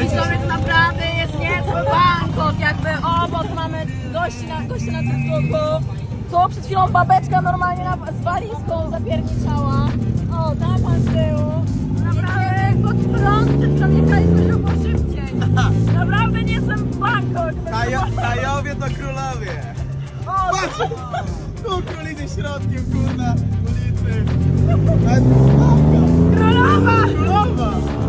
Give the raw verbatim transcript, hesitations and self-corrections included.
to naprawdę jest niezły Bangkok, jakby obok mamy gości na, gości na TikToku. To przed chwilą babeczka normalnie na, z walizką zapierniczała. O, tam pan z tyłu. Naprawdę pod prąd, przejechaliśmy się po szybciej. Naprawdę niezły Bangkok. Kajo, Kajowie to królowie. O, patrz! Tu króliny środkiem, kurna, ulicy. Królowa! Królowa!